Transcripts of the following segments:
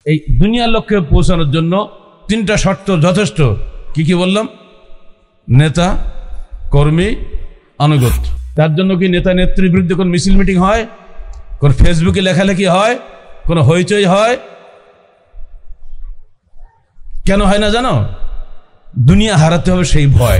এই দুনিয়ার লক্ষ্যে পৌঁছানোর জন্য তিনটা শর্ত যথেষ্ট। কি কি বললাম? নেতা, কর্মী, আনুগত্য। তার জন্য কি নেতা নেত্রীর বিরুদ্ধে কোন মিছিল মিটিং হয়, কোন ফেসবুকে লেখালেখি হয়, কোন হইচই হয়? কেন হয় না জানো? দুনিয়া হারাতে হবে সেই ভয়।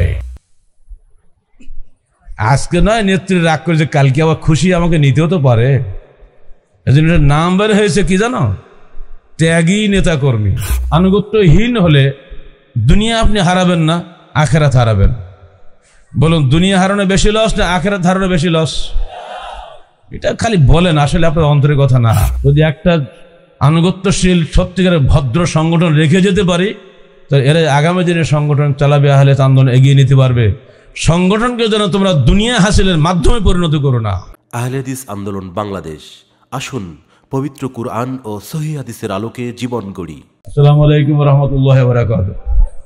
আজকে নয় নেত্রী রাগ করে যে কালকে আবার খুশি আমাকে নিতেও তো পারে, এজন্য নাম বের হয়েছে কি জানো? ত্যাগী নেতা কর্মী। আনুগত্যহীন হলে দুনিয়া আপনি হারাবেন না, আখেরাত হারাবেন। বলুন, দুনিয়া হারানো বেশি লস না আখেরাত হারানো বেশি লস? এটা খালি বলেন, আসলে আপনার অন্তরের কথা না। যদি একটা আনুগত্যশীল সত্যিকারের ভদ্র সংগঠন রেখে যেতে পারি, তো এরা আগামী দিনে সংগঠন চালাবে, আহলে আন্দোলন এগিয়ে নিতে পারবে। সংগঠনকে যেন তোমরা দুনিয়া হাসিলের মাধ্যমে পরিণত করো না। আহলে হাদিস আন্দোলন বাংলাদেশ, আসুন পবিত্র কুরআন ও সহিহ হাদিসের আলোকে জীবন গড়ি। আসসালামু আলাইকুম ওয়া রাহমাতুল্লাহি ওয়া বারাকাতুহু।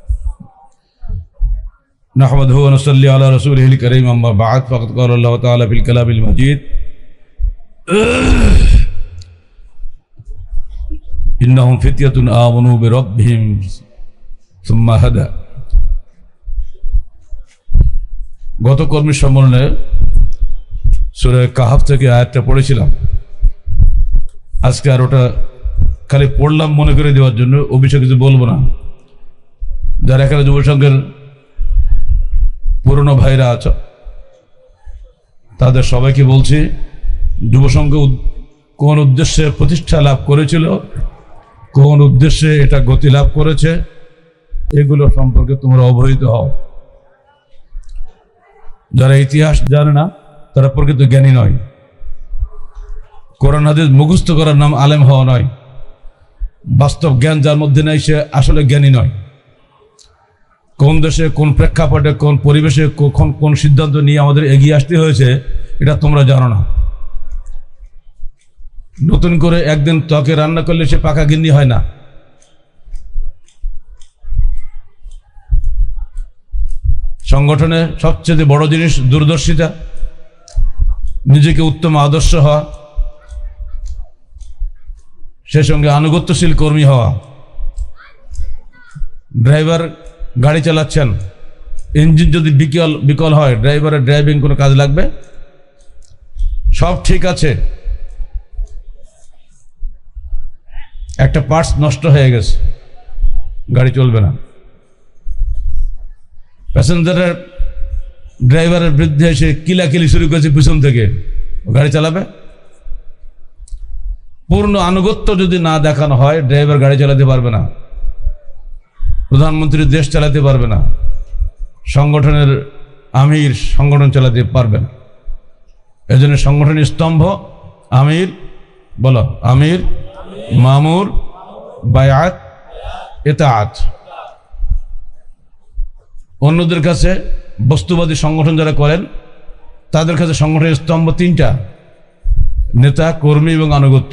নাহমাদুহু ওয়া নুসাল্লি আলা রাসূলিহিল কারীম, আম্মা বা'দ। ফাকাদ ক্বালা আল্লাহু তাআলা ফিল কালামিল মাজিদ, ইন্নাহুম ফিতয়াতুন আমানু বিরাব্বিহিম সুম্মা হাদা। গত কর্মী সম্মেলনে সূরা কাহফ থেকে আয়াতটা পড়েছিলাম। আজকে আর ওটা খালি পড়লাম মনে করে দেওয়ার জন্য, ও বিষয়ে কিছু বলবো না। যারা এখানে যুব সংঘের পুরনো ভাইরা আছে তাদের সবাইকে বলছি, যুব সংঘ কোন উদ্দেশ্যে প্রতিষ্ঠা লাভ করেছিল, কোন উদ্দেশ্যে এটা গতি লাভ করেছে, এগুলো সম্পর্কে তোমরা অবহিত হও। যারা ইতিহাস জানে না তারা প্রকৃত জ্ঞানী নয়। কোরআন হাদিস মুখস্থ করার নাম আলেম হওয়া নয়। বাস্তব জ্ঞান যার মধ্যে নেই সে আসলে জ্ঞানী নয়। কোন দেশে, কোন প্রেক্ষাপটে, কোন পরিবেশে, কখন কোন সিদ্ধান্ত নিয়ে আমাদের এগিয়ে আসতে হয়েছে এটা তোমরা জানো না। নতুন করে একদিন ত্বকে রান্না করলে সে পাকা গিন্নি হয় না। সংগঠনে সবচেয়ে বড় জিনিস দূরদর্শিতা, নিজেকে উত্তম আদর্শ হওয়া, সে সঙ্গে আনুগত্যশীল কর্মী হওয়া। ড্রাইভার গাড়ি চালাচ্ছেন, ইঞ্জিন যদি বিকল হয়, ড্রাইভারের ড্রাইভিং কোনো কাজ লাগবে? সব ঠিক আছে, একটা পার্টস নষ্ট হয়ে গেছে, গাড়ি চলবে না। প্যাসেঞ্জারের ড্রাইভারের বিরুদ্ধে এসে কিলাকিলি শুরু করেছে পিছন থেকে, গাড়ি চালাবে? পূর্ণ আনুগত্য যদি না দেখানো হয়, ড্রাইভার গাড়ি চালাতে পারবে না, প্রধানমন্ত্রী দেশ চালাতে পারবে না, সংগঠনের আমির সংগঠন চালাতে পারবে না। এজন্য সংগঠনের স্তম্ভ আমির, বলো আমির, মামুর, বায়াত, ইতাআত। অন্যদের কাছে বস্তুবাদী সংগঠন যারা করেন তাদের কাছে সংগঠনের স্তম্ভ তিনটা: নেতা, কর্মী এবং আনুগত্য।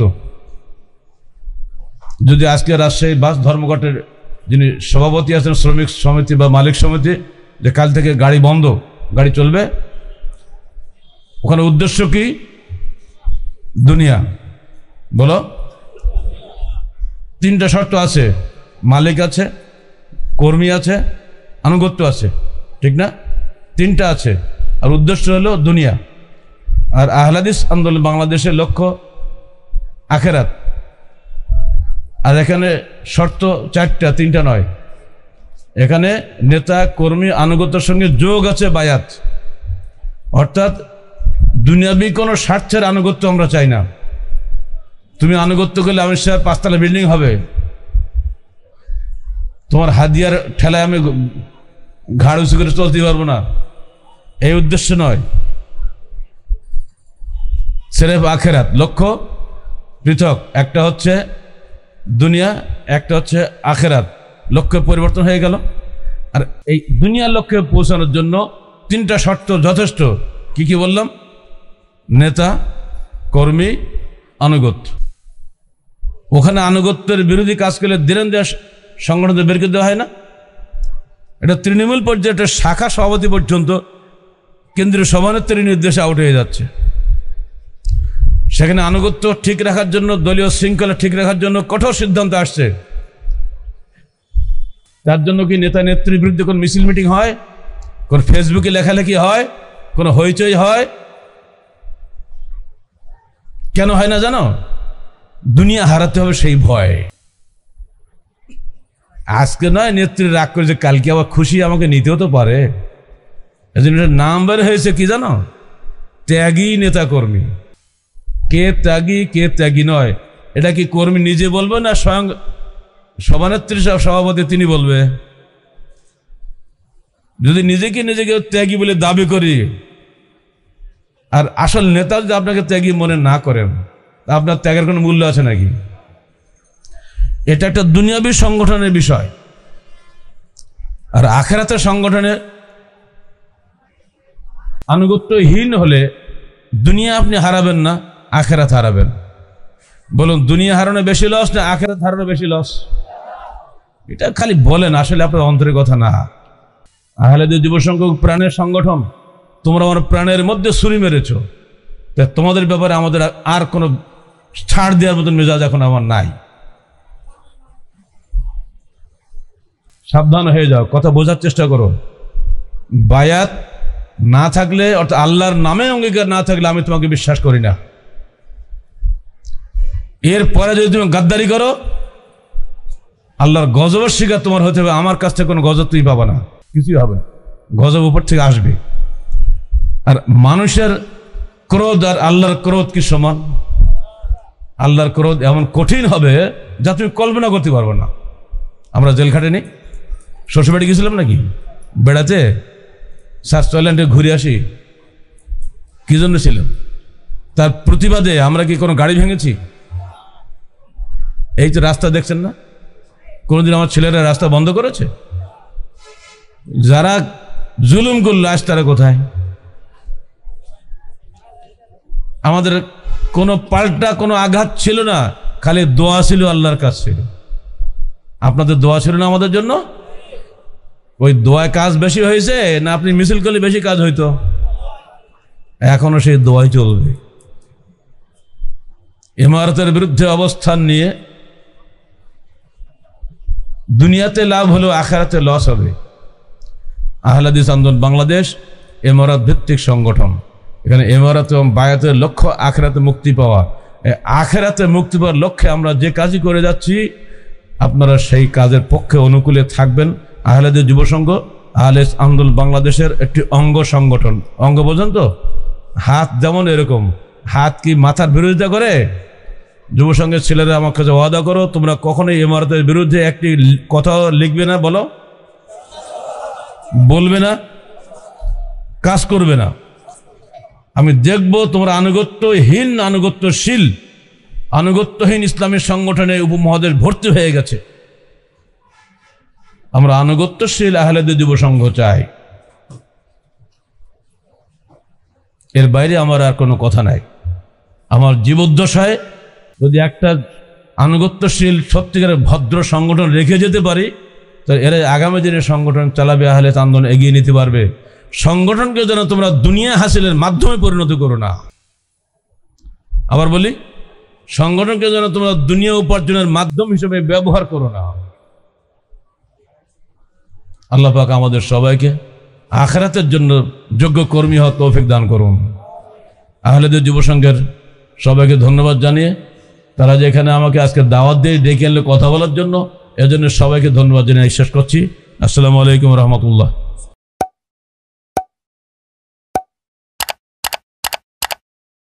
যদি আজকে রাজশাহী বাস ধর্মঘটের যিনি সভাপতি আছেন শ্রমিক সমিতি বা মালিক সমিতি, যে কাল থেকে গাড়ি বন্ধ, গাড়ি চলবে, ওখানে উদ্দেশ্য কি? দুনিয়া। বলো, তিনটা শর্ত আছে: মালিক আছে, কর্মী আছে, আনুগত্য আছে, ঠিক না? তিনটা আছে, আর উদ্দেশ্য হলো দুনিয়া। আর আহলে হাদিস আন্দোলন বাংলাদেশের লক্ষ্য আখেরাত। আর এখানে শর্ত চারটা, তিনটা নয়। এখানে নেতা, কর্মী, আনুগত্যের সঙ্গে যোগ আছে বায়াত, অর্থাৎ দুনিয়াবি কোনো স্বার্থের আনুগত্য আমরা চাই না। তুমি আনুগত্য করলে আমির সাহেব 5 তলা বিল্ডিং হবে, তোমার হাদিয়ার ঠেলায় আমি ঘাড় উঁচু করে চলতে পারবো না, এই উদ্দেশ্য নয়। সেরেফ আখেরাত, লক্ষ্য পৃথক। একটা হচ্ছে দুনিয়া, একটা হচ্ছে আখেরাত। লক্ষ্য পরিবর্তন হয়ে গেল। আর এই দুনিয়ার লক্ষ্যে পৌঁছানোর জন্য তিনটা শর্ত যথেষ্ট। কি কি বললাম? নেতা, কর্মী, আনুগত্য। ওখানে আনুগত্যের বিরোধী কাজ করলে দিলেন দেশ সংগঠনকে বের করে দেওয়া হয় না। এটা তৃণমূল পর্যায়ে একটা শাখা সভাপতি পর্যন্ত কেন্দ্রীয় সভানেত্রীর নির্দেশে আউট হয়ে যাচ্ছে। সেখানে আনুগত্য ঠিক রাখার জন্য, দলীয় শৃঙ্খলা ঠিক রাখার জন্য কঠোর সিদ্ধান্ত আসছে। তার জন্য কি নেতা নেত্রীর বিরুদ্ধে কোন মিছিল মিটিং হয়, কোন ফেসবুকে লেখালেখি হয়, কোন হইচই হয়? কেন হয় না জানো? দুনিয়া হারাতে হবে সেই ভয়। আজকে নয় নেত্রী রাগ করে যে কালকে আবার খুশি আমাকে নিতেও তো পারে। এজন্য নাম বের হয়েছে কি জানো? ত্যাগী নেতা কর্মী। কে ত্যাগী কে ত্যাগী নয়, এটা কি কর্মী নিজে বলবে না স্বয়ং সভানেত্রী সভাপতি তিনি বলবে? যদি নিজেকে ত্যাগী বলে দাবি করি, আর আসল নেতা যদি আপনাকে ত্যাগী মনে না করেন, আপনার ত্যাগের কোনো মূল্য আছে নাকি? এটা একটা দুনিয়াবী সংগঠনের বিষয়। আর আখেরাতের সংগঠনে আনুগত্যহীন হলে দুনিয়া আপনি হারাবেন না, আখেরাত হারাবেন। বলুন, দুনিয়া হারানো বেশি লস না আখেরাত হারানো বেশি লস? এটা খালি বলেন, আসলে আপনার অন্তরের কথা না। আহলেদের যুব সংঘ প্রাণের সংগঠন, তোমরা আমার প্রাণের মধ্যে ছুরি মেরেছ, তোমাদের ব্যাপারে আমাদের আর কোনো ছাড় দেওয়ার মতন মেজাজ এখন আমার নাই। সাবধান হয়ে যাও, কথা বোঝার চেষ্টা করো। বায়াত না থাকলে, অর্থাৎ আল্লাহর নামে অঙ্গীকার না থাকলে আমি তোমাকে বিশ্বাস করি না। এরপরে যদি তুমি গাদ্দারি করো, আল্লাহর গজবের শিকার তোমার হতে হবে। আমার কাছ থেকে কোনো গজব তুমি পাবা না, কিছুই হবে না, গজব উপর থেকে আসবে। আর মানুষের ক্রোধ আর আল্লাহর ক্রোধ কি সমান? আল্লাহর ক্রোধ এমন কঠিন হবে যা তুমি কল্পনা করতে পারবে না। আমরা জেল খাটে নেই, শ্বশুরবাড়ি গেছিলাম নাকি বেড়াতে, সার্চল্যান্ডে ঘুরে আসি, কি জন্য ছিলাম? তার প্রতিবাদে আমরা কি কোনো গাড়ি ভেঙেছি? এই যে রাস্তা দেখছেন না, কোনোদিন আমার ছেলেরা রাস্তা বন্ধ করেছে? যারা জুলুম করলো আজ তারা কোথায়? আমাদের কোনো পাল্টা কোনো আঘাত ছিল না, খালি দোয়া ছিল, আল্লাহর কাজ ছিল। আপনাদের দোয়া ছিল না আমাদের জন্য? ওই দোয়ায় কাজ বেশি হয়েছে না আপনি মিছিল করলে বেশি কাজ হইতো? এখনো সেই দোয়াই চলবে। ইমারতের বিরুদ্ধে অবস্থান নিয়ে দুনিয়াতে লাভ হলেও আখিরাতে লস হবে। আহলে হাদিস আন্দোলন বাংলাদেশ ইমারত ভিত্তিক সংগঠন। এখানে ইমারত এবং বায়াতের লক্ষ্য আখিরাতে মুক্তি পাওয়া। আখিরাতে মুক্তি পাওয়ার লক্ষ্যে আমরা যে কাজই করে যাচ্ছি, আপনারা সেই কাজের পক্ষে অনুকূলে থাকবেন। আহলে হাদিস যুব সংঘ আহলে হাদিস আন্দোলন বাংলাদেশের একটি অঙ্গ সংগঠন। অঙ্গ বোঝেন তো? হাত যেমন এরকম, হাত কি মাথার বিরোধিতা করে? যুব সংঘের ছেলেরা আমার কাছে ওয়াদা করো, তোমরা কখনোই ইমারতের বিরুদ্ধে একটি কথা লিখবে না, বলো, বলবে না, কাজ করবে না। আমি দেখব তোমরা আনুগত্যহীন ইসলামের সংগঠনে উপমহাদেশ ভর্তি হয়ে গেছে। আমরা আনুগত্যশীল আহলে হাদিস যুব সংঘ চাই। এর বাইরে আমার আর কোনো কথা নাই। আমার জীবদ্দশায় যদি একটা আনুগত্যশীল সত্যিকারের ভদ্র সংগঠন রেখে যেতে পারি, তো এরা আগামী দিনে সংগঠন চালাবে, আহলে হাদিস আন্দোলন এগিয়ে নিতে পারবে। সংগঠনকে যেন তোমরা দুনিয়া হাসিলের মাধ্যমে পরিণত করো না। আবার বলি, সংগঠনকে যেন তোমরা দুনিয়া উপার্জনের মাধ্যম হিসেবে ব্যবহার করো না। আল্লাহ পাক আমাদের সবাইকে আখিরাতের জন্য যোগ্য কর্মী হওয়ার তৌফিক দান করুন। আহলে হাদিস যুব সংঘের সবাইকে ধন্যবাদ জানিয়ে, তারা যে এখানে আমাকে আজকে দাওয়াত দিয়ে ডেকে আনলে কথা বলার জন্য, এজন্য সবাইকে ধন্যবাদ জানিয়ে শেষ করছি। আসসালামু আলাইকুম রহমতুল্লাহ।